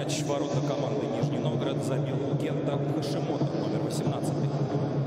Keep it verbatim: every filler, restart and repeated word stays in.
мяч в ворота команды Нижний Новгород забил Кента Хашимото, номер восемнадцать.